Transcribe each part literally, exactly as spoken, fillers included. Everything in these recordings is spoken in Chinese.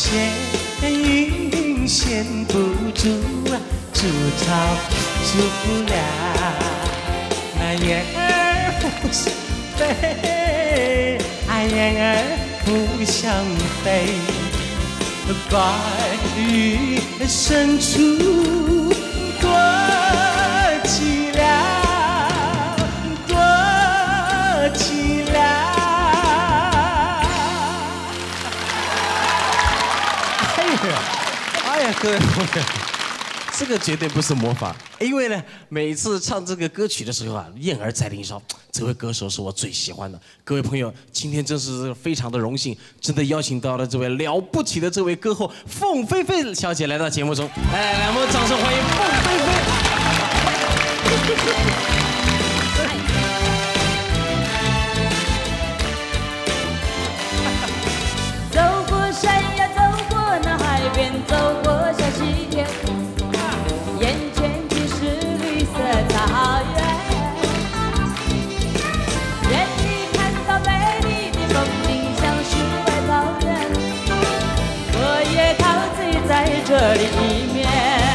闲云闲不住啊，筑巢筑不了。那雁儿不想飞，啊雁儿不想飞，白云深处多寂寥，多寂寥。哎呀，哎呀，各位朋友。这个绝对不是模仿，因为呢，每次唱这个歌曲的时候啊，燕儿在林梢，这位歌手是我最喜欢的。各位朋友，今天真是非常的荣幸，真的邀请到了这位了不起的这位歌后凤飞飞小姐来到节目中，来来来，我们掌声欢迎凤飞飞。 走过山呀，走过那海边，走过小溪田。 眼前尽是绿色草原，眼里看到美丽的风景，像世外桃源。我也陶醉在这里面，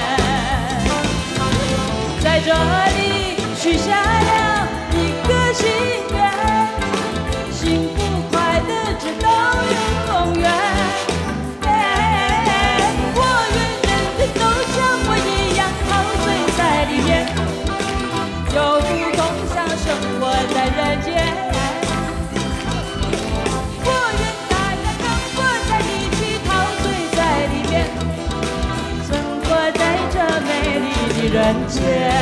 在这里许下了一个心愿，幸福快乐直到永远。 有福共享，生活在人间。我愿大家跟我在一起陶醉在里面，生活在这美丽的人间。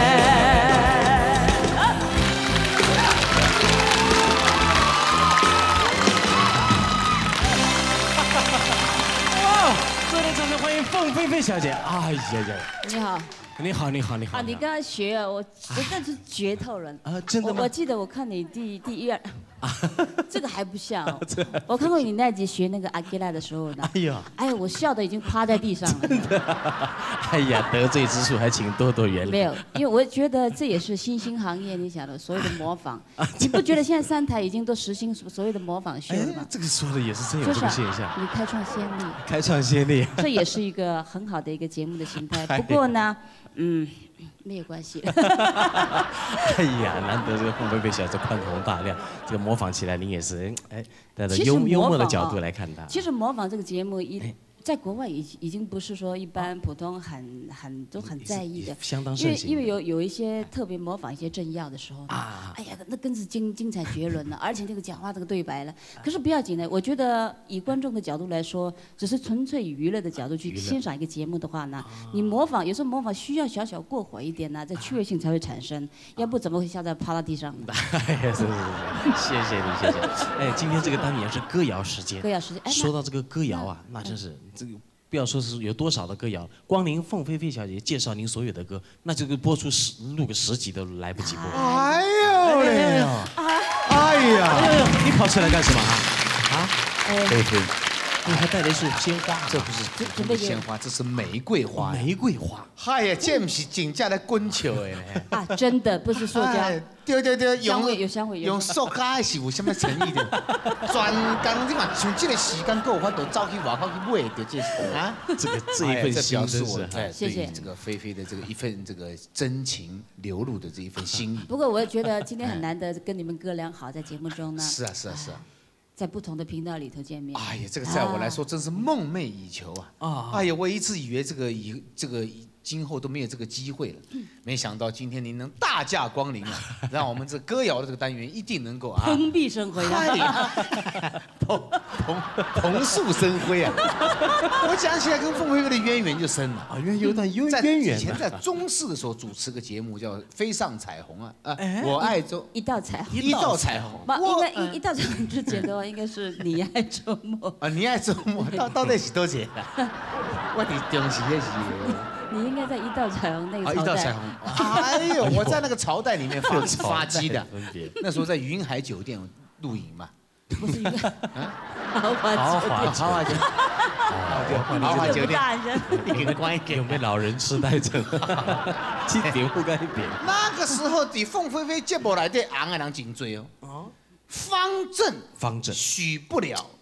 哇！热烈掌声欢迎凤飞飞小姐！哎呀呀！ 你好。 你好，你好，你好！ 啊，你刚刚学啊，我真的是绝透了啊！真的吗？ 我, 我记得我看你第第一二，这个还不像、哦。我看过你那集学那个阿基拉的时候呢，哎呀，哎呀，我笑得已经趴在地上了。真的， 哎呀，得罪之处还请多多原谅。 没有，因为我觉得这也是新兴行业，你晓得所谓的模仿，你不觉得现在三台已经都实行所谓的模仿秀了吗？ 哎、这个说的也是真有这个现象。 你开创先例。 开创先例。 这也是一个很好的一个节目的形态。不过呢。 嗯，没有关系。 哎呀，难得这个凤飞飞小姐宽宏大量，这个模仿起来您也是哎，带着幽幽默的角度来看她。 其实模仿这个节目一。 在国外已已经不是说一般普通很很都很在意的， 相当盛行。 因为因为有有一些特别模仿一些政要的时候啊，哎呀，那更是精精彩绝伦了，而且那个讲话这个对白了。可是不要紧的，我觉得以观众的角度来说，只是纯粹娱乐的角度去欣赏一个节目的话呢，你模仿有时候模仿需要小小过火一点呢，这趣味性才会产生，要不怎么会笑在趴到地上呢？ 哎呀，是是是，谢谢你，谢谢。哎，今天这个单元是歌谣时间。 歌谣时间， 说到这个歌谣啊，那真是。 这个不要说是有多少的歌谣，光您凤飞飞小姐介绍您所有的歌，那这个播出十录个十集都来不及播。 哎呦嘞！哎呀！ 你跑出来干什么啊？啊？ 飞飞， 你还带了一束鲜花？ 这不是这不是鲜花，这是玫瑰花。 玫瑰花。 嗨呀，这不是真正的滚球的呢。 啊，真的不是塑胶。 对对对， 香味有香味， 用塑胶的是有什么诚意的？专工你嘛，像这个时间够有法度走去外口去买的这啊， 这个这一份心真是， 哎，谢谢这个菲菲的这个一份这个真情流露的这一份心意。 不过我也觉得今天很难得跟你们哥俩好在节目中呢。 是啊是啊是啊， 在不同的频道里头见面。 哎呀，这个在我来说真是梦寐以求啊！啊，哎呀，我一直以为这个以这个。 今后都没有这个机会了，没想到今天您能大驾光临啊，让我们这歌谣的这个单元一定能够啊蓬荜生辉啊， 蓬蓬蓬树生辉啊！我讲起来跟凤飞飞的渊源就深了啊，渊有段渊渊源。 以前在中视的时候主持个节目叫《飞上彩虹》啊，啊，我爱周一道彩虹， 一道彩虹。 应该一一道彩虹之前的话，应该是你爱周末啊，你爱周末到到底是多少？我伫中视那是。 你应该在一道彩虹那个朝代。 一道彩虹，哎呦，我在那个朝代里面发发迹的，那时候在云海酒店露营嘛。 不是一个豪华豪华豪华酒店，豪华酒店， 一个关一点，有没有老人痴呆症？几点不该点？ 那个时候的凤飞飞节目来的红的人真多哦。方正， 方正， 许不了。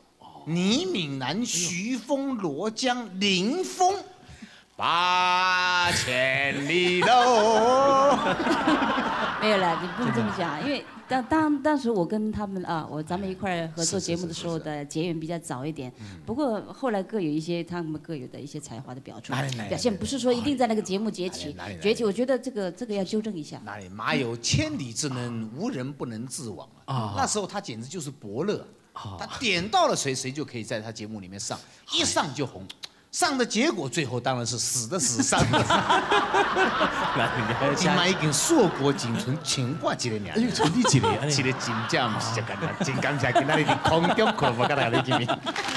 倪敏然、徐峰、罗江、林峰。八千里路。 没有了，你不能这么讲，因为当当当时我跟他们啊，我咱们一块儿合作节目的时候的结缘比较早一点，不过后来各有一些他们各有的一些才华的表出，表现不是说一定在那个节目崛起，崛起，我觉得这个这个要纠正一下。 哪里马有千里之能，无人不能自往啊！那时候他简直就是伯乐，他点到了谁，谁就可以在他节目里面上，一上就红。上的结果最后当然是死的死，伤的伤。今晚已经硕果仅存千百几个年， 哎呦，存你几个？ 这个真正不是这简单，真感谢今仔日伫空中看我跟大家见面。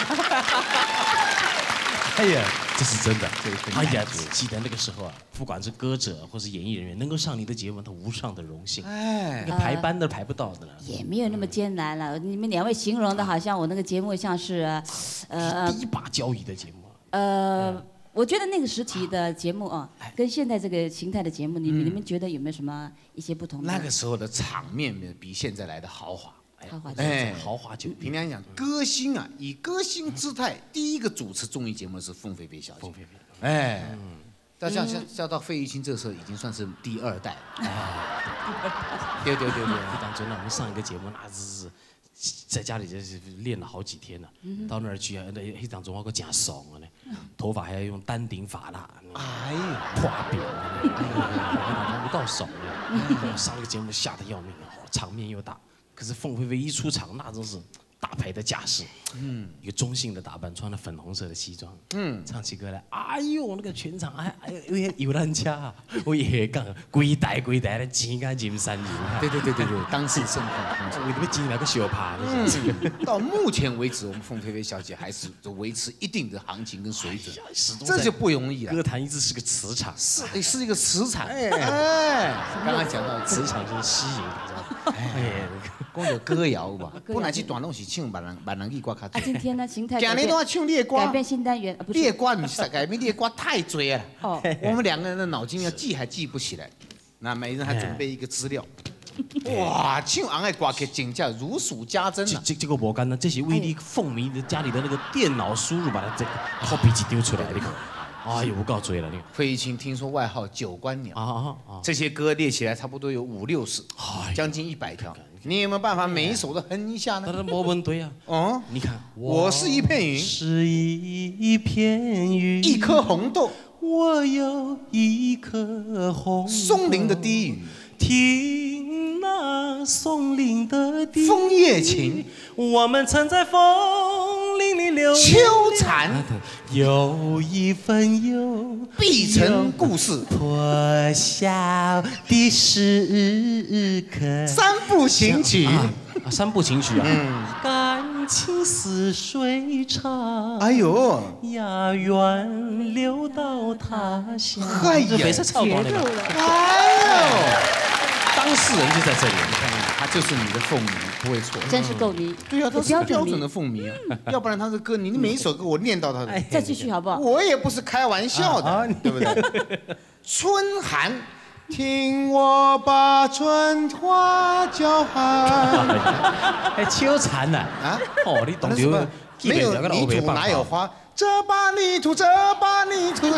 哎呀，这是真的。哎呀，记得那个时候啊，不管是歌者或是演艺人员，能够上你的节目，他无上的荣幸。哎，那个排班都排不到的了。 也没有那么艰难了。你们两位形容的好像我那个节目像是， 呃，第一把交椅的节目。 呃，我觉得那个时期的节目啊，跟现在这个形态的节目，你们你们觉得有没有什么一些不同？ 那个时候的场面比现在来的豪华。 豪华， 哎， 豪华酒。 平常讲，歌星啊，以歌星姿态，第一个主持综艺节目的是凤飞飞小姐。 凤飞飞。 哎，但像像像到费玉清这个时候，已经算是第二代了。对对对对， 当真的，我们上一个节目那是。在家里就是练了好几天了，到那儿去啊，那那当中我个真爽啊呢，头发还要用丹顶发蜡，哎呀，破表，哎呀，不到手呢。上那个节目吓得要命啊，场面又大，可是凤飞飞一出场，那真是大牌的架势，嗯，一个中性的打扮，穿了粉红色的西装，嗯，唱起歌来，哎呦，那个全场哎哎呦有人家，我也讲，规台规台的钱甲金山银， 对对对对对，当时盛况， 为什么金来个小趴？ 嗯，到目前为止，我们凤飞飞小姐还是维持一定的行情跟水准，这就不容易了。 歌坛一直是个磁场， 是是一个磁场，哎哎，刚刚讲到磁场就是吸引， 哎，讲到歌谣吧，本来这段拢是唱万人万人语歌较多。 啊，今天呢，形态今日都要唱你的歌， 改变新单元， 你的歌不是改变，你的歌太多了。哦，我们两个人的脑筋要记还记不起来，那每人还准备一个资料。哇，唱昂的歌曲真正如数家珍啊！ 这这个无简单，这是为你凤迷的家里的那个电脑输入把它这个 copy 机丢出来的。哎呦，我告罪了，那个费玉清听说外号九官鸟啊啊啊！这些歌列起来差不多有五六十，将近一百条。你有没有办法每一首都哼一下呢？ 当然没问题啊。哦，你看， 我是一片云， 是一片云， 一颗红豆， 我有一颗红豆。 松林的低语， 听那松林的低语， 枫叶情， 我们曾在风林里流秋蝉， 有一份有必成故事， 破晓的时刻， 三部情曲， 啊，三部情曲啊，嗯，感情似水长， 哎呦， 呀，远流到他乡， 哎呀， 没事唱光那个， 哎呦， 当事人就在这里，你看看， 他就是你的凤迷，不会错， 真是够迷， 对啊，他是标准的凤迷啊，要不然他的歌，你每一首歌我念到他的， 再继续好不好？ 我也不是开玩笑的，对不对？春寒。听我把春花叫喊， 还秋蝉呢啊！哦，你懂得没有泥土哪有花？这把泥土，这把泥土，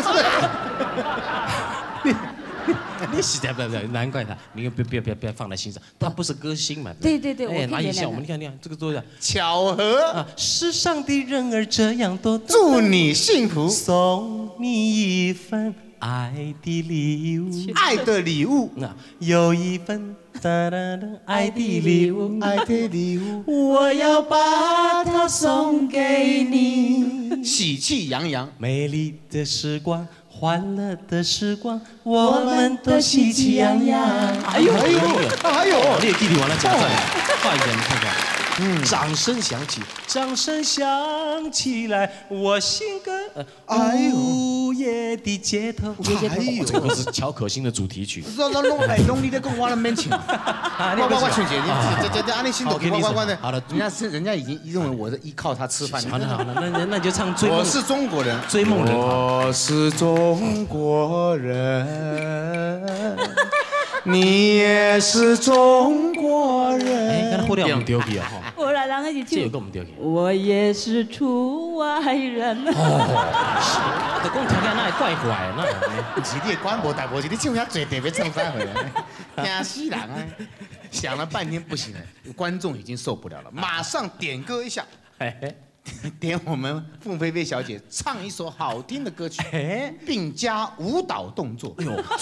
你你实在不不，难怪他，你别别别别放在心上，他不是歌星嘛。 对对对，哎， 哪有像我们？你看你看，这个多少巧合啊！ 世上的人儿这样多， 祝你幸福， 送你一份。爱的礼物， 爱的礼物， 有一份哒哒哒爱的礼物， 爱的礼物， 我要把它送给你。 喜气洋洋， 美丽的时光，欢乐的时光，我们都喜气洋洋。哎呦哎呦哎呦，你的弟弟完了讲这，快一点，你看看。嗯，掌声响起，掌声响起来，我心跟呃，午夜的街头， 哎呦， 这个是乔可欣的主题曲。 那那弄哎弄你的跟我的面前，我我我劝姐，你这这这安利心动，我我我的，好了，人家是人家已经认为我是依靠他吃饭。 好了好了，那那那就唱追梦。 我是中国人， 追梦人。 我是中国人。你也是中国人。 哎，刚才忽略我们丢皮啊！ 我来了。 人一起这有个我们丢给。 我也是出外人。 哦，就讲听起来那会怪怪，那不是你的官博大博士，你唱遐嘴特别唱啥回来？惊死人啊！想了半天不行了，观众已经受不了了，马上点歌一下。点我们凤飞飞小姐唱一首好听的歌曲，并加舞蹈动作。哎呦，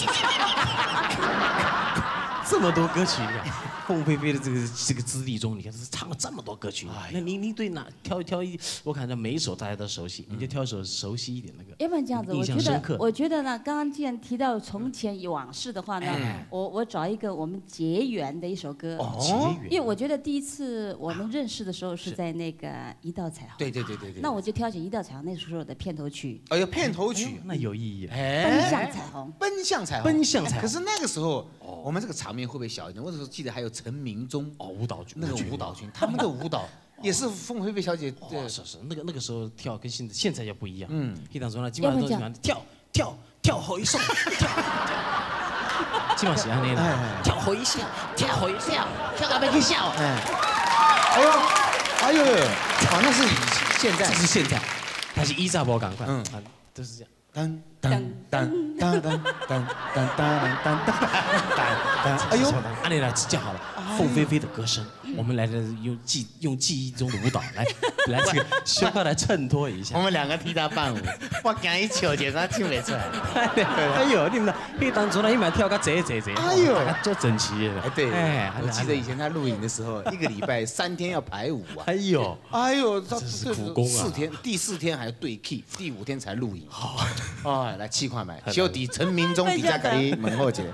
这么多歌曲，凤飞飞的这个这个资历中，你看是唱了这么多歌曲。那您您对哪挑一挑一？我感觉每一首大家都熟悉，你就挑一首熟悉一点那个。 要不然这样子，我觉得我觉得呢，刚刚既然提到从前往事的话呢，我我找一个我们结缘的一首歌。 哦，结缘。 因为我觉得第一次我们认识的时候是在那个一道彩虹。 对对对对对。 那我就挑选一道彩虹那时候的片头曲。 哎呦，片头曲那有意义。 奔向彩虹。 奔向彩虹。 奔向彩虹。 可是那个时候，我们这个场面会不会小一点？我那时候记得还有陈明忠哦，舞蹈剧那个舞蹈群，他们的舞蹈也是凤飞飞小姐。 对，是是，那个那个时候跳跟现在现在就不一样。嗯，一当中呢，基本上都喜欢跳跳跳回送，跳，基本上喜欢那个跳回笑，跳回笑，跳到别去笑。哎， 哎呦，哎呦，哇，那是以现在， 这是现在，但是依照我赶快，嗯，都是这样。当当当当当当当当当当当，哎呦，按你来叫好了，凤飞飞的歌声，我们来用记用记忆中的舞蹈来来这个胸口来衬托一下。 我们两个替他伴舞，我刚一瞧就他唱不出来。 哎呦，你们那当初呢，一买跳个这这这，哎呦，做整齐的。 哎对，哎，我记得以前他录影的时候，一个礼拜三天要排舞啊。 哎呦， 哎呦， 这是苦工啊！ 四天，第四天还要对 key， 第五天才录影。好。哦，来七块买，小弟陈明忠底下给你问候一下。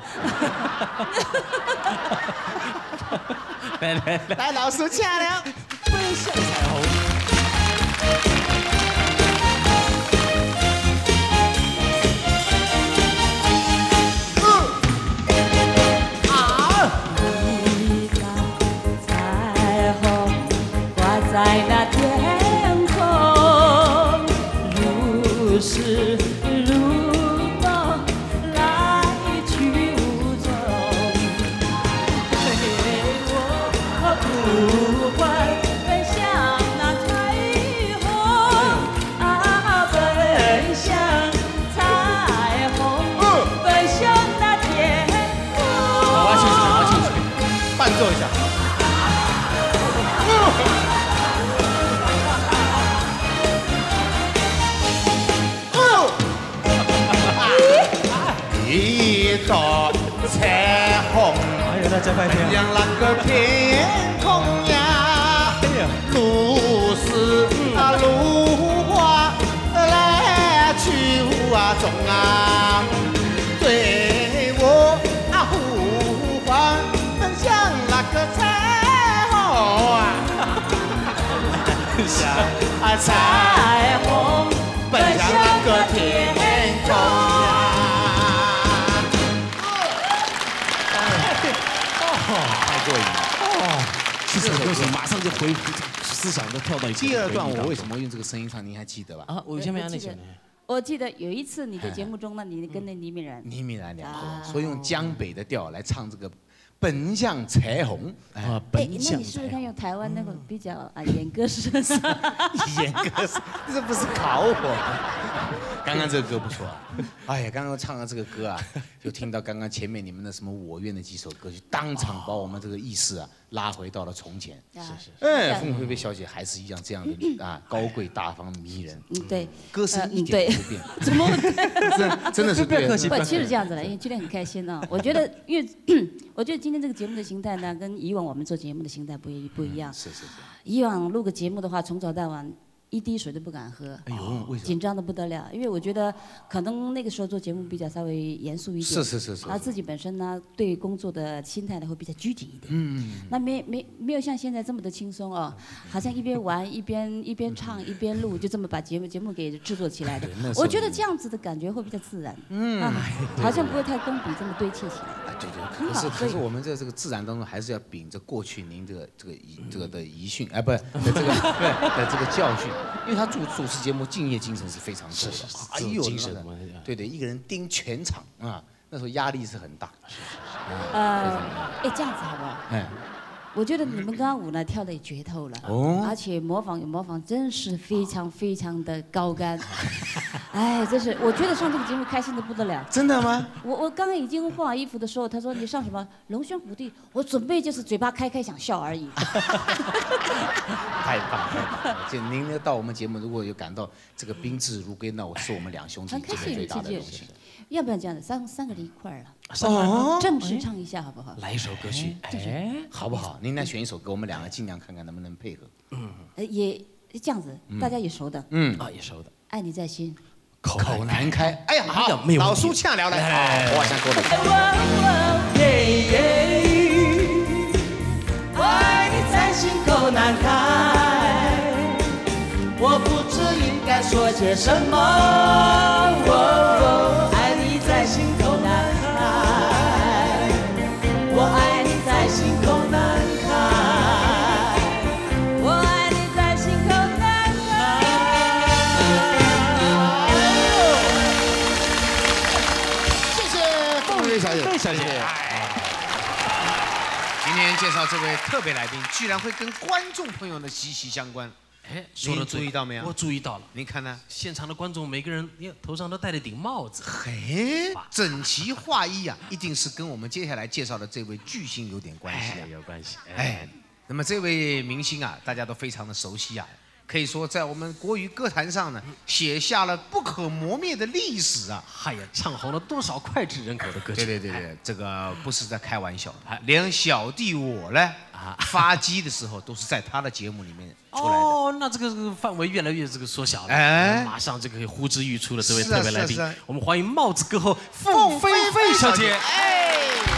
来来来，老师请了。 奔向彩虹。 啊！一道彩虹挂在那天空，如是。 做一下。一道彩虹， 哎呀，那这半天， 像那个天空呀，如是啊如花来去啊中啊，对我啊呼唤。那个彩虹啊，像彩虹奔向那个天空呀。哦，太过瘾了！哦， 这首歌曲马上就回思想都跳到一起。 第二段我为什么用这个声音唱？您还记得吧？ 啊，我下面那首呢？ 我记得有一次你的节目中呢，你跟那倪敏然， 倪敏然两个，所以用江北的调来唱这个。奔向彩虹啊！哎，那你是不是看用台湾那个比较啊演歌式的？ 演歌式，这不是考我。刚刚这个歌不错啊！哎呀，刚刚唱的这个歌啊，就听到刚刚前面你们的什么我愿的几首歌曲，当场把我们这个意识啊拉回到了从前。 是是。 哎，凤飞飞小姐还是一样这样的啊，高贵大方迷人。 嗯，对。 歌声一点不变。 怎么？ 真真的是对。 不，其实这样子的，因为今天很开心啊。我觉得，因为我觉得今天这个节目的形态呢，跟以往我们做节目的形态不一不一样。 是是是。 以往录个节目的话，从早到晚。一滴水都不敢喝， 哎呦，为什么？ 紧张的不得了，因为我觉得可能那个时候做节目比较稍微严肃一点， 是是是是， 他自己本身呢对工作的心态呢会比较拘谨一点，嗯，那没没没有像现在这么的轻松哦，好像一边玩一边一边唱一边录，就这么把节目节目给制作起来的，我觉得这样子的感觉会比较自然，嗯，好像不会太工笔这么堆砌起来， 对对，可是可是我们在这个自然当中还是要秉着过去您这个这个遗这个的遗训，哎，不，的这个对的这个教训。因为他主主持节目敬业精神是非常多的， 哎呦，精神， 对对，一个人盯全场啊，那时候压力是很大。 呃，哎，这样子好不好？哎， 我觉得你们刚刚舞呢跳的也绝透了，哦，而且模仿有模仿，真是非常非常的高干。哎，真是，我觉得上这个节目开心的不得了。 真的吗？ 我我刚刚已经换完衣服的时候，他说你上什么龙兄虎弟，我准备就是嘴巴开开想笑而已。 太棒了！就您到我们节目，如果有感到这个宾至如归，那我是我们两兄弟这个最大的荣幸。 要不然这样子，三三个人一块儿了，哦，正式唱一下好不好？ 来一首歌曲， 哎，好不好？您来选一首歌，我们两个尽量看看能不能配合。 嗯，也这样子，大家也熟的。 嗯啊，也熟的。 爱你在心， 口难开。哎呀，好，老苏呛聊来，好，我想过来。 我爱你在心口难开，我不知应该说些什么。爱你在心口难开，我爱你在心口难开，我爱你在心口难开。 谢谢凤飞小姐， 凤飞小姐。 今天介绍这位特别来宾，居然会跟观众朋友的息息相关。 哎，说的注意到没有？ 我注意到了。 您看呢？ 现场的观众每个人头上都戴了顶帽子， 嘿，整齐划一啊，一定是跟我们接下来介绍的这位巨星有点关系啊， 有关系。 哎，那么这位明星啊，大家都非常的熟悉啊。可以说，在我们国语歌坛上呢，写下了不可磨灭的历史啊！ 嗨呀，唱红了多少脍炙人口的歌曲！ 对对对对，这个不是在开玩笑，连小弟我呢，发迹的时候都是在他的节目里面出来的。 哦，那这个范围越来越这个缩小了。哎，马上这个呼之欲出的这位特别来宾，我们欢迎帽子歌后凤飞飞小姐。哎。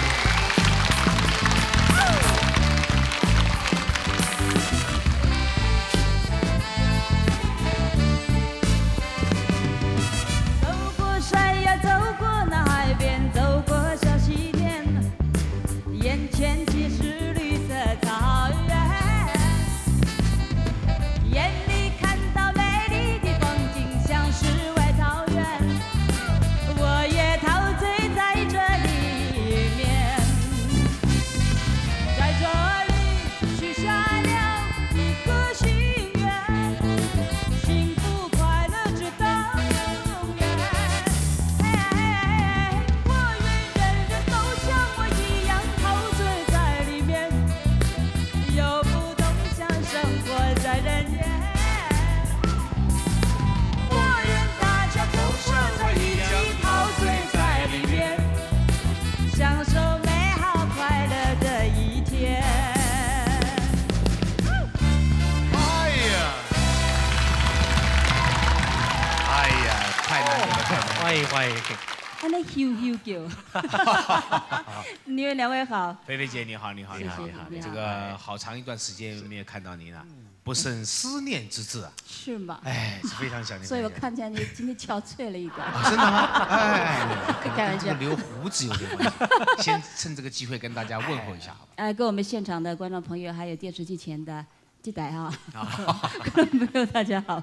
欢迎欢迎， 他那咻咻叫，你们两位好， 菲菲姐你好你好你好你好，这个好长一段时间没有看到您了，不胜思念之至啊， 是吗？ 哎，是非常想念。 所以我看见你今天憔悴了一点。 真的吗？哎， 开玩笑， 留胡子有点关系。先趁这个机会跟大家问候一下，好吧？ 哎，跟我们现场的观众朋友还有电视机前的记得哈，观众朋友大家好。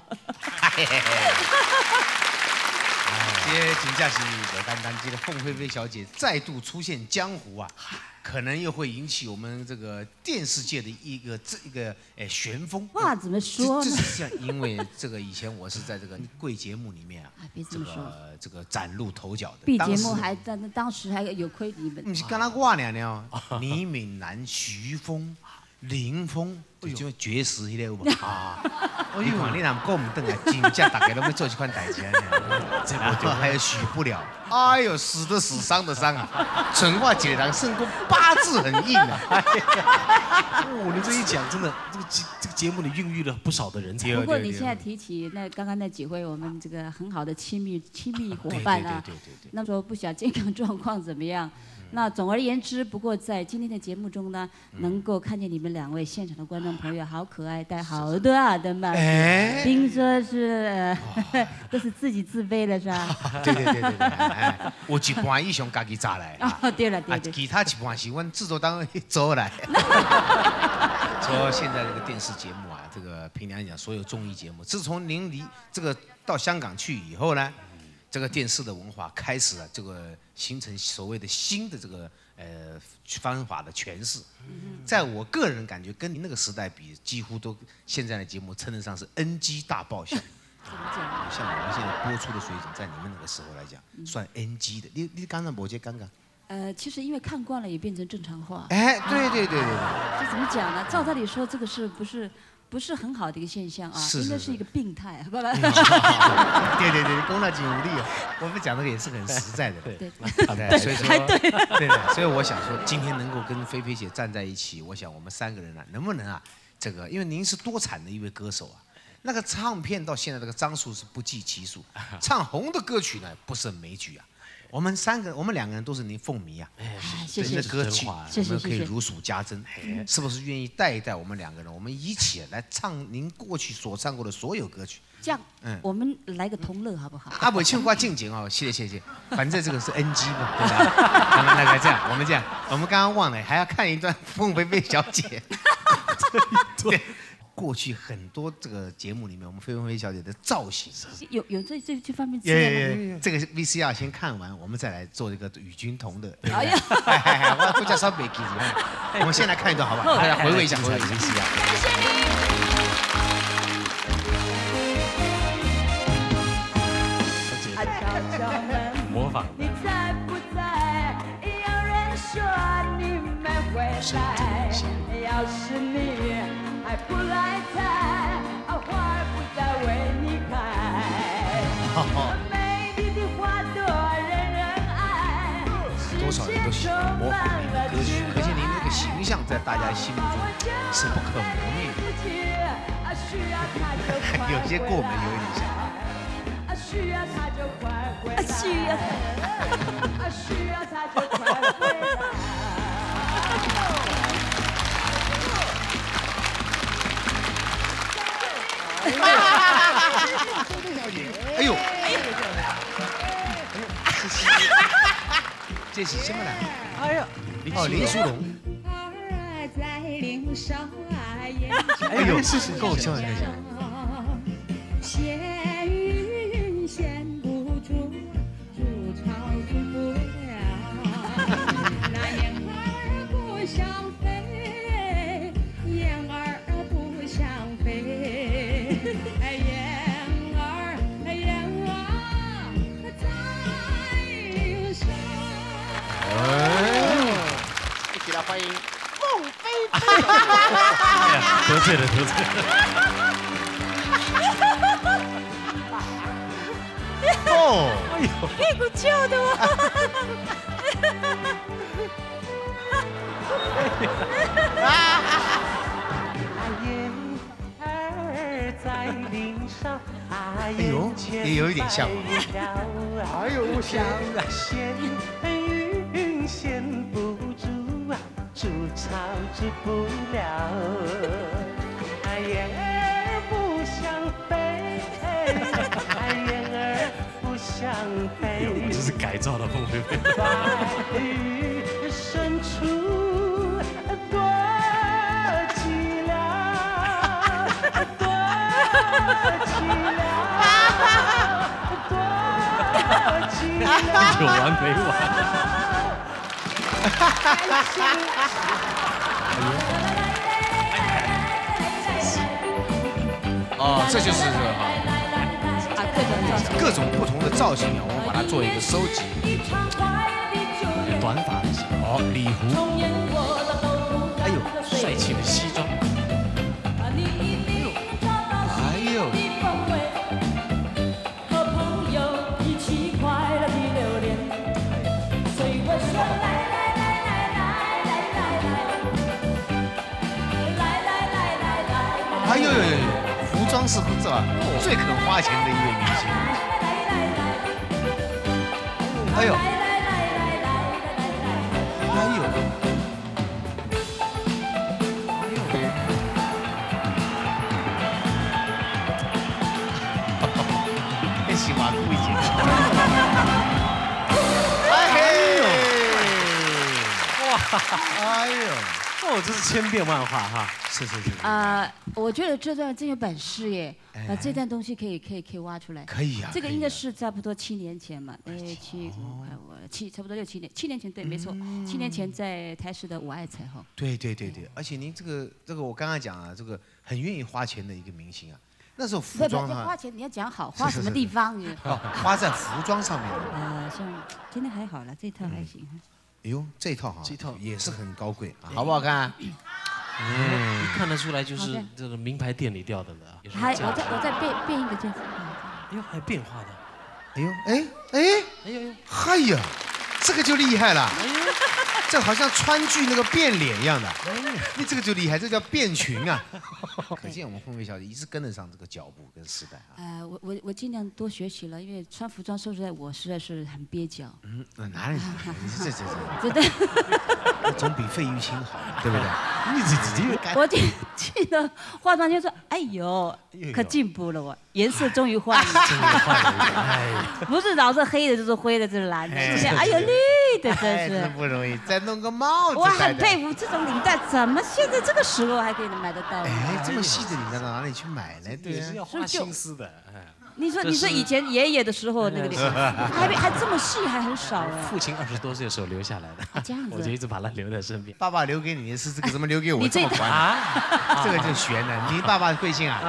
这真正是不单单这个凤飞飞小姐再度出现江湖啊，可能又会引起我们这个电视界的一个这一个诶旋风。 哇，怎么说呢？这是这样，因为这个以前我是在这个贵节目里面啊，这个这个崭露头角的。 B 节目还当当时还有亏你们。 不是跟他挂呢呢，倪敏南、徐峰、林峰。就绝食迄个有无啊？你看你若讲唔转来，真正大家都要做这款代志啊！然后还有许不了，哎呦，死的死，伤的伤啊！纯话一个人胜过八字很硬啊！ 哦，你这一讲，真的，这个节这个节目里孕育了不少的人才。 不过你现在提起那刚刚那几位我们这个很好的亲密亲密伙伴啊， 对对对对。 那时候不晓得健康状况怎么样。那总而言之，不过在今天的节目中呢，能够看见你们两位现场的观众朋友好可爱，戴好多耳的嘛，听说是都是自己自备的是吧？ 对对对对对，哎，有一半以上家己扎来， 哦对了对对， 其他一半是阮制作单位做来。说现在这个电视节目啊，这个凭良心讲，所有综艺节目，自从您离这个到香港去以后呢，这个电视的文化开始啊，这个形成所谓的新的这个呃方法的诠释。在我个人感觉，跟你那个时代比，几乎都现在的节目称得上是 N G 大爆笑。 怎么讲？ 像我们现在播出的水准，在你们那个时候来讲，算 N G 的。你你刚才某些刚刚。 呃，其实因为看惯了，也变成正常化。 哎，对对对对对。 这怎么讲呢？照道理说，这个是不是不是很好的一个现象啊？ 是是应该是一个病态，不不。 对对对，功劳尽无力啊！我们讲的也是很实在的。 对对，所以说， 还对。 对的，所以我想说，今天能够跟菲菲姐站在一起，我想我们三个人啊，能不能啊，这个，因为您是多产的一位歌手啊。那个唱片到现在这个张数是不计其数，唱红的歌曲呢不胜枚举啊。我们三个，我们两个人都是您凤迷啊， 谢谢您的歌曲谢谢我们可以如数家珍，是不是愿意带一带我们两个人，我们一起来唱您过去所唱过的所有歌曲？ 这样，嗯，我们来个同乐好不好？ 阿伟庆瓜敬景哦，谢谢谢谢，反正这个是 N G 嘛，对吧？我们那个这样，我们这样，我们刚刚忘了还要看一段凤飞飞小姐，对。过去很多这个节目里面，我们菲菲菲小姐的造型有有这这这方面资料吗？ 这个 V C R 先看完，我们再来做这个与君同的。哎呀，我不叫稍微记住。我们先来看一段好不好？大家回味一下，回味 V C R。 谢谢你。 模仿。 你在不在？有人说你没回来。要是你。还不来采，花儿不再为你开。美丽的花朵人人爱， 多少人都喜欢模仿您的歌曲，可见您那个形象在大家心目中是不可磨灭的。有些过门有一点像。需要他就快回来，需要他，需要他就快回来。哎呦！这是什么呢？哎呀，哦，林淑荣。哎呦，是是够呛的那种。闲云闲不住，筑巢筑不了。那燕儿不想飞，燕儿不想飞。燕儿燕儿在云上。一起来欢迎凤飞飞。 得罪了，得罪了。 哦，哎呦， 屁股翘的我。 哎呦，也有一点像。哎呦，像啊，闲云闲不住啊，筑巢筑不了。燕儿不想飞，燕儿不想飞。 这是改造的凤飞飞。 白云深处多寂寥，多寂寥，多寂寥。 有完没完？ 哦，这就是这个哈，各种不同的造型啊，我们把它做一个收集。 短发的哦，礼服，哎呦，帅气的西装， 哎呦， 和朋友一起快乐地流连，随我说来来来来来来来来来来来， 哎呦呦呦，服装是这最肯花钱的一位明星。哎呦。哎呦，很喜欢故意。哎呦，哇，哎呦， 哦，这是千变万化哈。 是是是。 啊，我觉得这段真有本事耶，把这段东西可以可以可以挖出来。 可以啊。 这个应该是差不多七年前嘛，哎，七五快五七，差不多六七年，七年前对，没错，七年前在台视的《我爱彩虹》。 对对对对，而且您这个这个我刚刚讲啊，这个很愿意花钱的一个明星啊。那时候服装啊， 花钱你要讲好，花什么地方？ 哦，花在服装上面。 呃，像今天还好了，这套还行。 哎呦，这套哈， 这套也是很高贵，好不好看？ 嗯，一看得出来就是这个名牌店里掉的了。 还我再我再变变一个件子。 哎呦，还变化的。 哎呦，哎哎，哎呦呦，嗨呀，这个就厉害了。哎呦，这好像川剧那个变脸一样的。哎，你这个就厉害，这叫变裙啊。可见我们凤飞小姐一直跟得上这个脚步跟时代啊。 呃，我我我尽量多学习了，因为穿服装说实在，我实在是很蹩脚。 嗯，哪里？这这这，真的， 总比费玉清好，对不对？你自己我记记得化妆间说，哎呦，可进步了我，颜色终于换了，终于换了，哎，不是老是黑的，就是灰的，就是蓝的，现在哎呦绿的，真是不容易。再弄个帽子， 我很佩服这种领带，怎么现在这个时候还可以买得到？ 哎，这么细的领带到哪里去买呢？对， 是要花心思的。 你说，你说以前爷爷的时候那个领带还还这么细，还很少哎。 父亲二十多岁的时候留下来的， 这样子， 我就一直把它留在身边。 爸爸留给你的是这个，怎么留给我？ 你这么管啊？这个就悬了。你爸爸贵姓啊？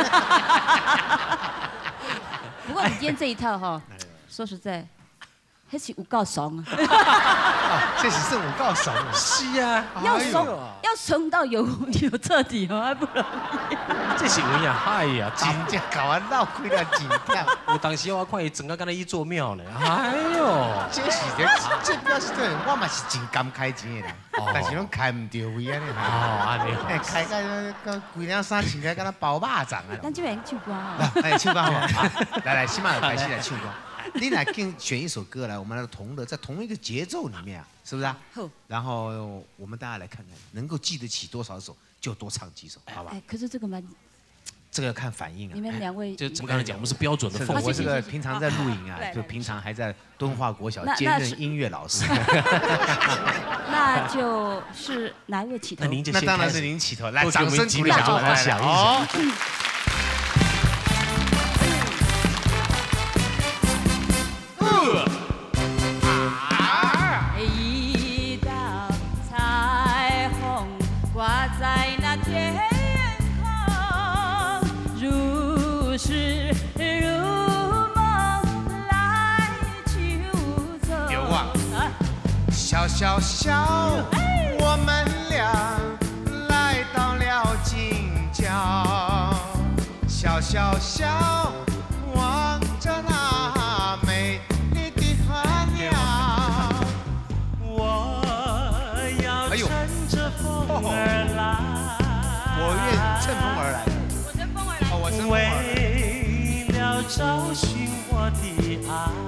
不过你今天这一套哈，说实在，还是有够怂啊。 这是有够怂， 是啊， 要怂要怂到有有彻底哦，还不容易。 这是有影，哎呀， 真正搞啊闹亏了真跳。 有当时我看伊整个跟他一座庙呢，哎呦， 这是这这表示对，我嘛是真敢开钱的啦，但是拢开唔到位啊！ 哦，安尼， 哎，开个个规辆衫穿起来跟他包肉粽啊！ 咱这边唱歌啊， 哎，唱歌好，来来，起码有开始来唱歌。你来跟选一首歌来，我们来同的在同一个节奏里面啊，是不是啊？然后我们大家来看看，能够记得起多少首就多唱几首，好吧？ 哎，可是这个蛮。 这个要看反应啊！ 你们两位就我们刚才讲，我们是标准的凤。 我这个平常在录影啊，就平常还在敦化国小兼任音乐老师。 那就是哪一位起头？ 那您就那当然是您起头，来，掌声鼓励， 好好想一想。 一道彩虹挂在那天。是如梦来就走。 别忘了，笑笑笑，我们俩来到了近郊。笑笑笑，望着那美丽的河鸟。 我要乘着风而来。 我愿乘风而来。 我乘风而来。 哦，我乘风而来。 找寻我的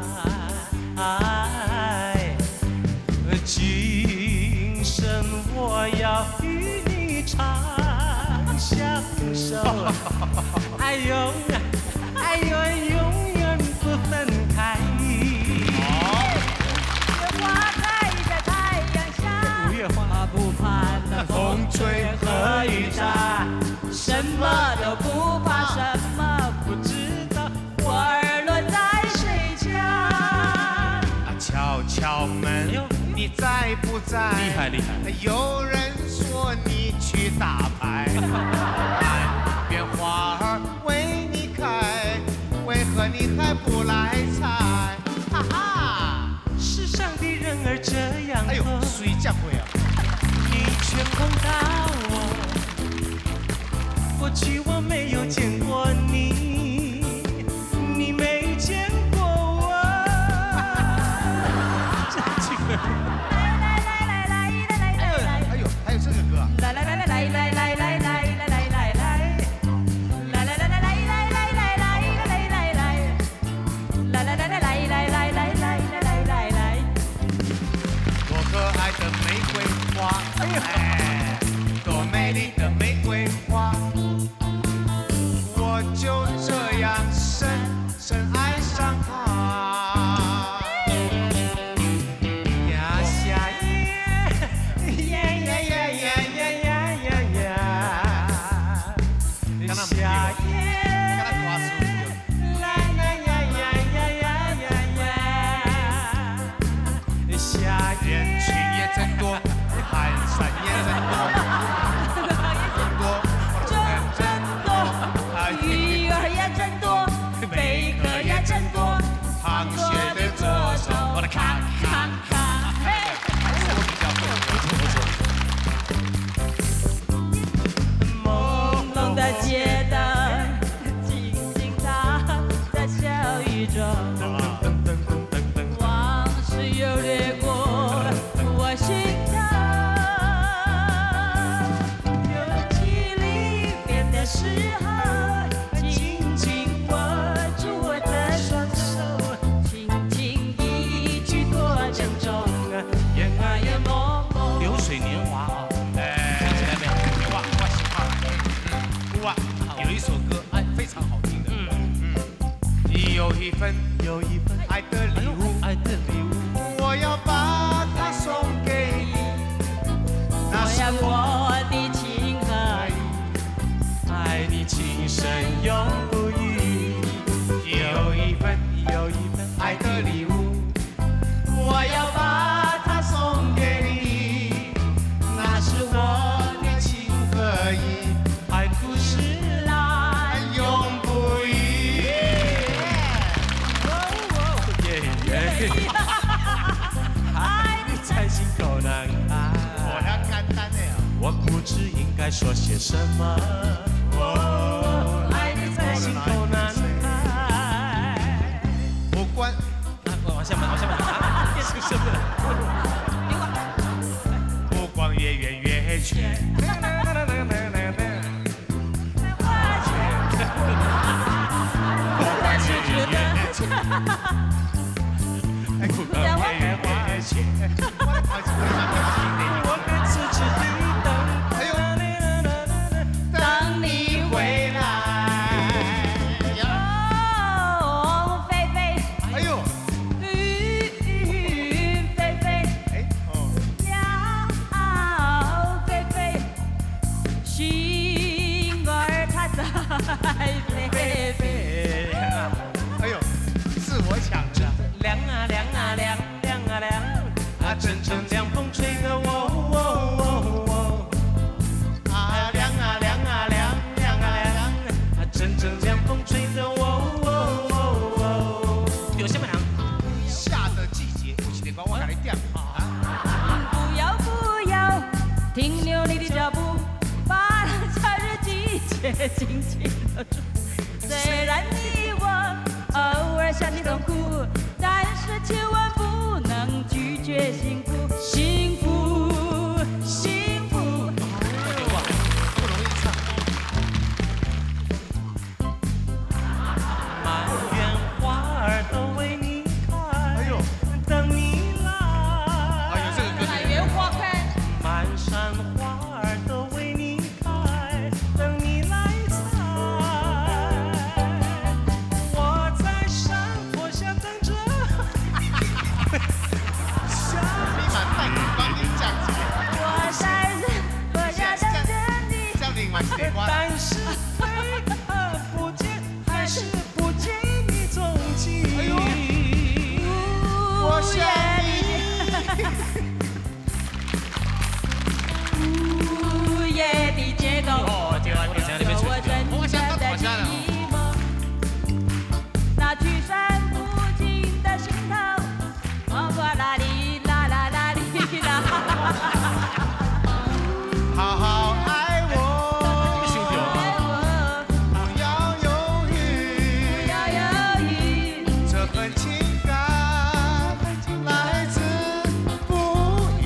爱，今生我要与你长相守，哎呦哎呦，永远不分开。 花开在太阳下， 五月花不怕冷风吹和雨打， 什么都不怕，什么不知。我耳朵在谁家？ 敲敲门，你在不在？ 厉害厉害！ 有人说你去打牌，岸边花儿为你开，为何你还不来采？哈哈！ 世上的人儿这样多， 哎呦，水这会啊！ 你却碰到我，过去我没有见过你。你没见过我， 来来来来来来来来来， 还有还有这个歌， 来来来来来来来来来来来来来，来来来来来来来来来来来来，来来来来来来来来来来来， 多可爱的玫瑰花，哎，多美丽的玫瑰花。 一种，往事又掠过我心头。有几离别的时候，紧紧握住我的双手，轻轻一句多珍重，缘啊缘梦梦。 流水年华啊，哎，想起来没有？哇，我喜欢。哇，有一首歌哎非常好听的，嗯嗯，有一份有一份爱的礼物，爱的礼物，我要把它送给你，那是我的情和意， 爱你情深永不渝。有一份有一份爱的礼物，我要把它送给你，那是我的情和意，爱故事来永不渝。爱你在心口难开，我要简单的，我不知应该说些什么。爱你在心口难开，不管，往下面，往下面，是不是？不光越圆越圈。哎，不光越圆越圈。我给自己一等，哎呦，等你回来。 哦，飞飞， 哎呦， 云飞飞， 哎哦， 鸟飞飞，心儿它在飞飞。 哎呦，是我抢的。凉啊凉啊凉凉啊凉，啊阵阵凉风吹得我我我我，啊凉啊凉啊凉凉啊凉，啊阵阵凉风吹得我我我我。有什么凉？夏的季节，有一点光我给你点啊。 不要不要停留你的脚步，把夏日季节紧紧地住。虽然你我偶尔想你痛苦，但是千万不能拒绝幸福，幸福，幸福。 不容易唱。满园花儿都为你开，哎呦，等你来。哎呦，这个歌满园花开， 满山花儿都为你开，等你来采。我在山坡下等着。你满带你帮你站起来。 我在我要等着你。 这样你满是但是为何不见，还是不见你踪迹？哎呦，我想你。 午夜的街头， 哦，这个你讲的没错， 我真正的寂寞。那去散不尽的心头，我过啦哩啦啦啦哩啦。 好好爱我，不要犹豫， 不要犹豫， 这份情感来自不渝。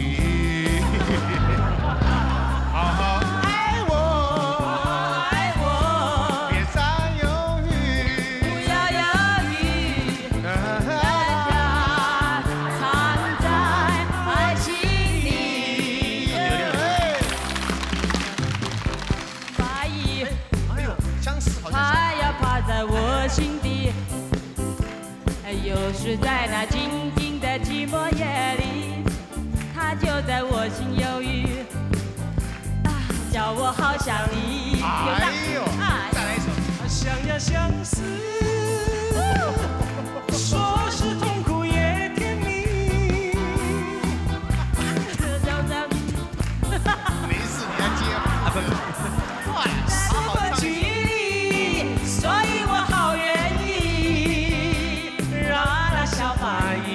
好好爱我， 爱我， 别再犹豫， 不要犹豫，人家藏在爱情里。蚂蚁。 哎呦，相似好像它呀趴在我心底，有时在那静静的寂寞夜里，它就在我心犹豫，啊，叫我好想你。 哎呦， 啊再来一首。相呀相思，说是痛苦也甜蜜。没事，你要接啊不。 是我距离，所以我好愿意让那小蚂蚁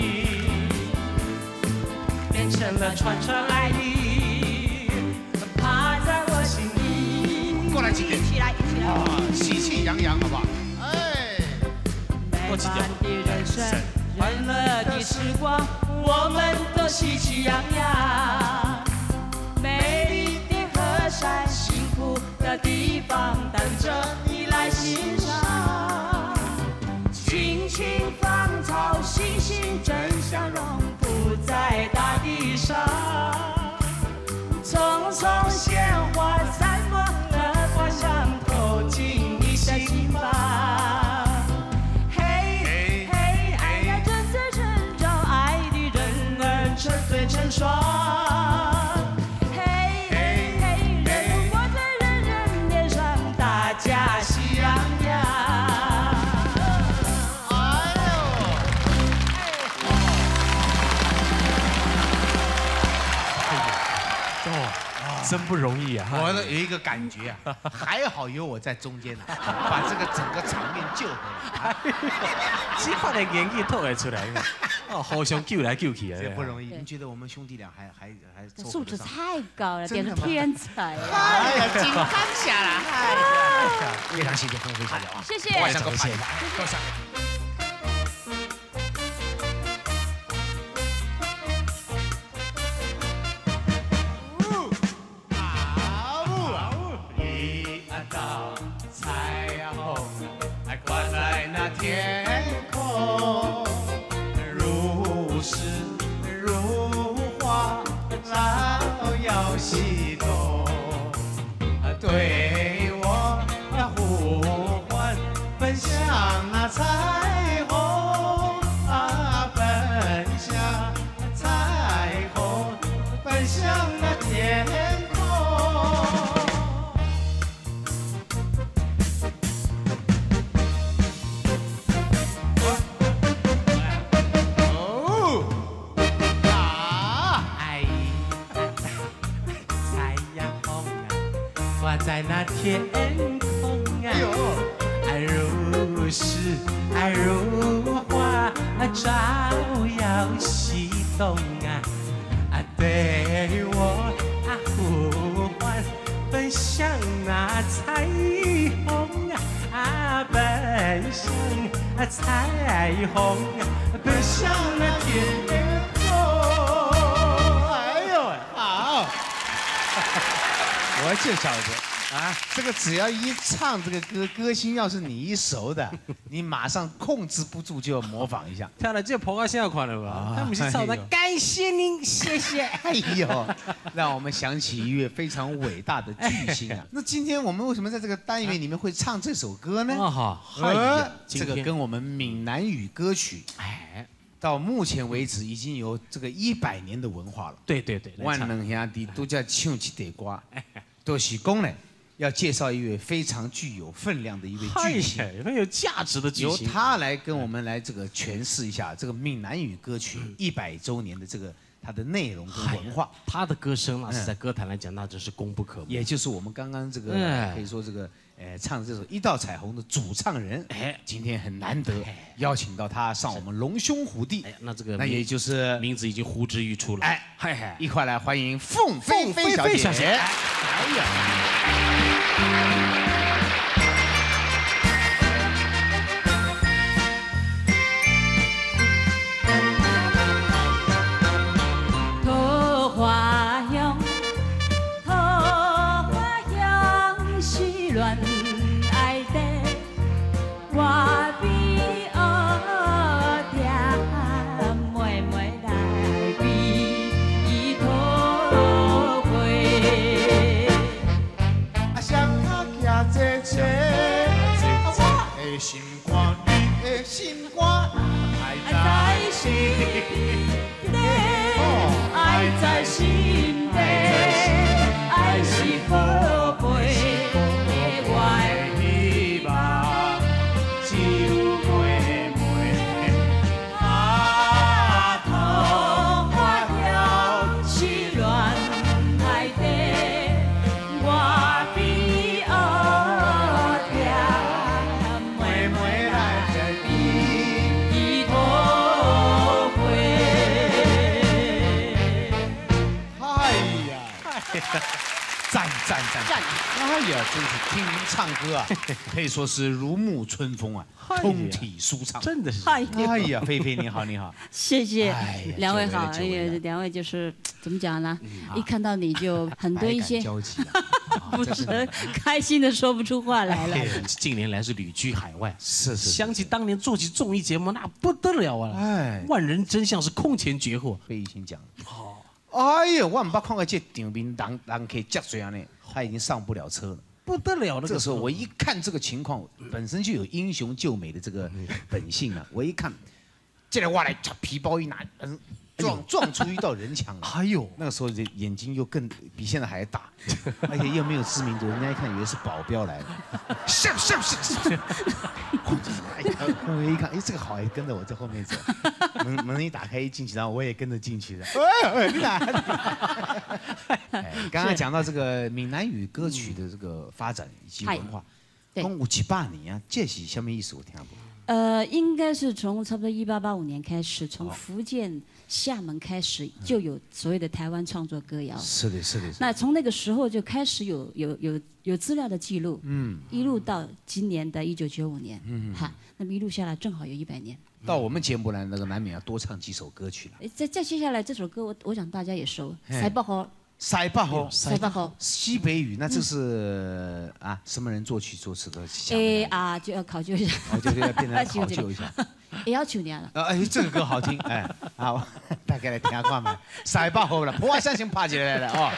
变成了串串爱意，趴在我心里。 过来几点？ 一起来，一起来。 啊，喜气洋洋，好不好？哎， 没忘记掉。 的人生，欢乐的时光，我们都喜气洋洋。美丽的河山，幸福的地方，等着你来欣赏。青青芳草，欣欣正相融，铺在大地上。匆匆鲜花散播的花香，透进你的心房。嘿嘿，爱呀真醉成朝，爱的人儿成对成双。嘿嘿嘿，人人活在人人脸上，大家喜洋洋。 真不容易啊！ 我有一个感觉啊，还好有我在中间呢，把这个整个场面救回来。 只把那演技吐了出来，哦，互相救来救去啊， 这不容易。你觉得我们兄弟俩还还还素质太高了，简直真的吗天才！ 哎呀，金刚下了，哎呀，非常谢谢峰飞小姐啊， 谢谢。 晚上个拍，多谢。 挂在那天空，如诗如画，照耀西东，对我呼唤，奔向那彩虹啊，奔向彩虹，奔向那天空。挂在那天空啊，爱如诗，爱如画，照耀西东啊，啊对我啊呼唤，奔向那彩虹啊，啊奔向啊彩虹，奔向那天空。哎呦，好。 我就晓得啊，这个只要一唱这个歌，歌星要是你一熟的，你马上控制不住就要模仿一下。 跳了这破个笑款了吧？他们是唱的，感谢您，谢谢。 哎呦，让我们想起一位非常伟大的巨星啊！那今天我们为什么在这个单元里面会唱这首歌呢？ 啊哈， 呃，这个跟我们闽南语歌曲，哎。到目前为止已经有这个一百年的文化了。 对对对， 万能兄弟都在唱这首歌，都是讲呢，要介绍一位非常具有分量的一位巨星， 很有价值的巨星， 由他来跟我们来这个诠释一下这个闽南语歌曲一百周年的这个它的内容跟文化。 他的歌声那是在歌坛来讲，那真是功不可没。 也就是我们刚刚这个可以说这个。呃，唱这首《一道彩虹》的主唱人，哎，今天很难得邀请到他上我们龙兄虎弟， 哎，那这个那也就是名字已经呼之欲出了， 哎，嗨嗨，一块来欢迎凤飞飞小姐，哎呀。 心肝，你的心肝爱在心底，爱在心底，爱是宝贝的我的希望，就妹妹啊，桃花香是恋爱的，我比蚵仔妹妹来这比伊桃花。哎呀，赞！ 赞赞赞！ 哎呀，真是听您唱歌啊，可以说是如沐春风啊，通体舒畅。 真的是。 哎呀， 哎呀，菲菲你好，你好。 谢谢哎呀两位好，哎久违了久违了呀，两位就是怎么讲呢？一看到你就很多一些百感交集啊。 不是开心的说不出话来了。 近年来是旅居海外， 是是。 想起当年做起综艺节目，那不得了啊！ 哎， 万人真相是空前绝后。 被疫情讲。好。哎呀，我唔捌看过这场面，人人可以这样呢，他已经上不了车了。 不得了了！ 这个时候我一看这个情况，本身就有英雄救美的这个本性啊。我一看，这来我来，皮包一拿，嗯。撞撞出一道人墙来， 哎呦， 那个时候的眼睛又更比现在还大，而且又没有知名度，人家一看以为是保镖来的，是不是不是？哎呀，我一看，哎，这个好，也跟着我在后面走，门门一打开一进去，然后我也跟着进去了。哎，你哪？哎，刚刚讲到这个闽南语歌曲的这个发展以及文化，讲有七八年啊，这是什么意思？我听不懂。 呃，应该是从差不多一八八五年开始，从福建厦门开始就有所谓的台湾创作歌谣。 是的，是的。 那从那个时候就开始有有有有资料的记录，嗯，一路到今年的一九九五年，嗯，哈，那么一路下来正好有一百年。 到我们节目来，那个难免要多唱几首歌曲了。 再再接下来这首歌，我我想大家也熟，《塞北河》。 塞北河， 塞北河， 西北语，那这是啊，什么人作曲作词的？ 哎啊，就要考究一下， 哦，对对，要变成考究一下。 也要求你了。 呃，哎，这个歌好听，哎，好，大家来听下看嘛。塞北河了，破相信爬起来了哦。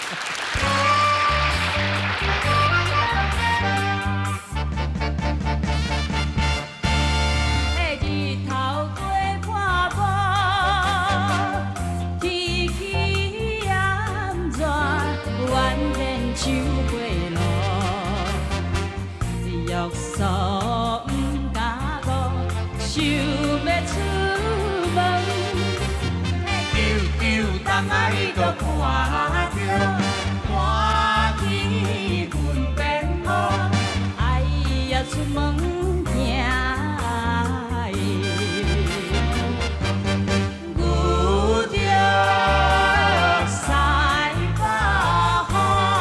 爱搁看着，看见阮变好，哎呀出门行的，牛着塞北河。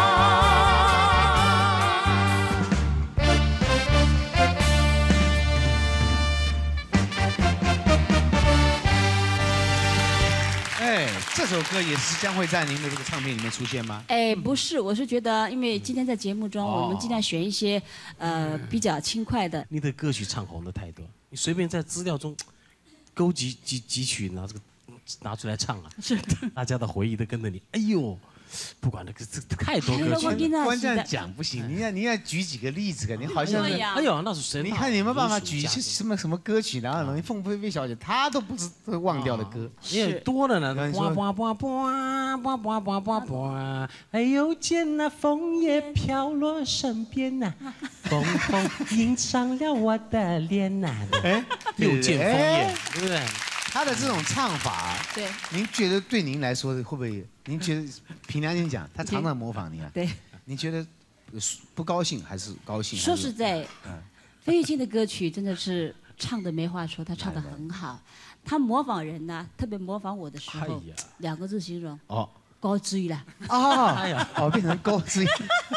哎，这首歌也是将会在您的这个唱片里面出现吗？ 哎，不是，我是觉得，因为今天在节目中，我们尽量选一些呃比较轻快的。 你的歌曲唱红的太多，你随便在资料中勾几几几曲拿这个拿出来唱啊， 是的， 大家的回忆都跟着你。哎呦，不管那个这太多歌曲了。 光这样讲不行，你要你要举几个例子，你好像哎呦那是谁？ 你看你有没有办法举一些什么什么歌曲，然后容易凤飞飞小姐她都不知都忘掉的歌， 也多了呢。呱呱呱呱呱呱呱呱呱，哎呦见那枫叶飘落身边呐，风风映上了我的脸呐。哎，又见枫叶，对不对？ 他的这种唱法， 对， 您觉得对您来说会不会？您觉得凭良心讲，他常常模仿你啊？ 对， 您觉得不高兴还是高兴？ 说实在，费玉清的歌曲真的是唱的没话说，他唱的很好。他模仿人呢，特别模仿我的时候，两个字形容哦，高追了。 哦，哎呀，哦，变成高追，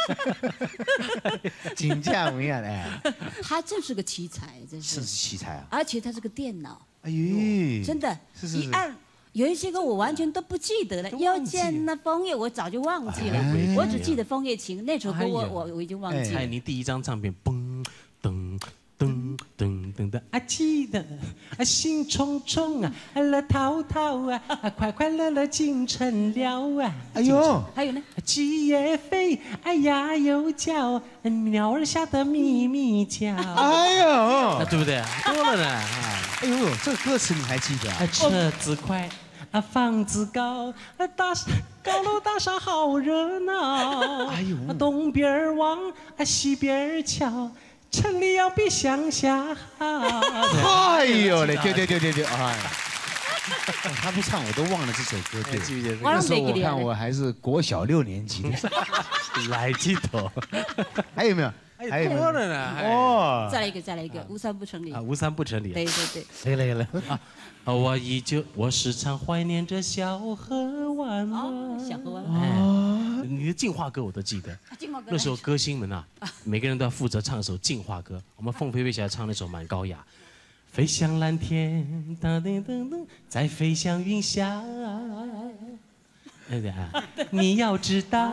真这样样哎。 他真是个奇才，真是。 是奇才啊！ 而且他是个电脑。 哎呦， 真的，一按有一些歌我完全都不记得了。又见那枫叶，我早就忘记了，我只记得《枫叶情》那首歌，我我我已经忘记了。 哎，你第一张唱片，嘣噔噔噔噔的，啊记得啊心匆匆啊，乐滔滔啊，快快乐乐进城了啊。 哎呦， 还有呢？ 鸡也飞，哎呀又叫，鸟儿下的咪咪叫。 哎呦， 对不对？多了呢。 哎呦，这个歌词你还记得啊？ 车子快，啊房子高，啊大高楼大厦好热闹。哎呦，东边望，啊西边瞧，城里要比乡下好。 哎呦嘞，对对对对对，哎。他不唱我都忘了这首歌，对，记不记得？那时候我看我还是国小六年级的， 来记头。 还有没有？ 还有多了呢。 哦，再来一个，再来一个，无三不成礼。 啊，无三不成礼。 对对对。 来来来啊！我依旧，我时常怀念着小河湾。 哦，小河湾。 哦， 你的进化歌我都记得。 进化歌那时候歌星们啊，每个人都要负责唱一首进化歌。我们凤飞飞起来唱那首蛮高雅，飞向蓝天，噔噔噔噔，再飞向云霞。对对啊，你要知道，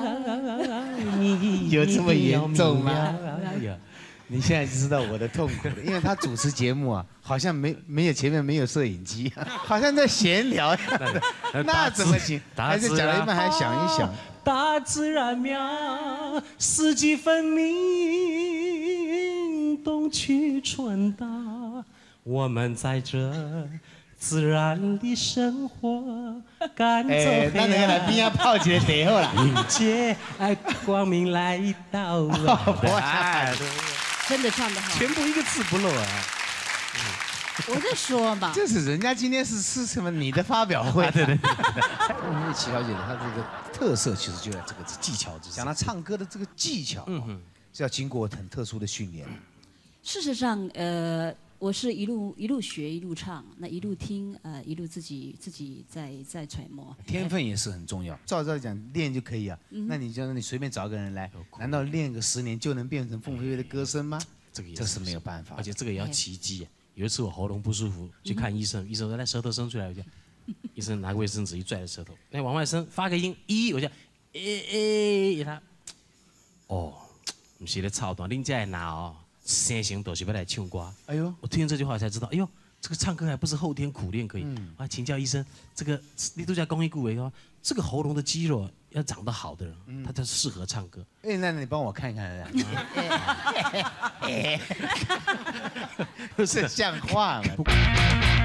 你有这么严重吗？ 有。 你现在就知道我的痛苦了，因为他主持节目啊，好像没没有前面没有摄影机，好像在闲聊，那怎么行？还是讲了一半还想一想。 大自然妙，四季分明，冬去春到，我们在这自然里生活，赶走黑暗。 那那个来边啊泡起来最好啦， 迎接光明来到了。 真的唱得好， 全部一个字不漏啊！ 我在说嘛， 就是人家今天是是什么你的发表会？对对对。我们齐小姐她这个特色其实就在这个技巧之上。讲她唱歌的这个技巧，嗯哼，是要经过很特殊的训练。 事实上，呃，我是一路一路学一路唱，那一路听，呃，一路自己自己在在揣摩。 天分也是很重要。照照讲练就可以啊，那你就你随便找个人来，难道练个十年就能变成凤飞飞的歌声吗？ 这个也这是没有办法， 而且这个也要奇迹。有一次我喉咙不舒服，去看医生，医生说来舌头伸出来，我就，医生拿个卫生纸一拽着舌头，哎往外伸，发个音，一，我就，诶诶，他，哦，不是咧操蛋，恁这的拿哦，生性都是要来唱歌。哎呦，我听见这句话才知道，哎呦，这个唱歌还不是后天苦练可以。嗯、啊，请教医生，这个你都在公益顾维说，这个喉咙的肌肉要长得好的人，嗯、他才适合唱歌。 哎，那你帮我看看。不是像话吗？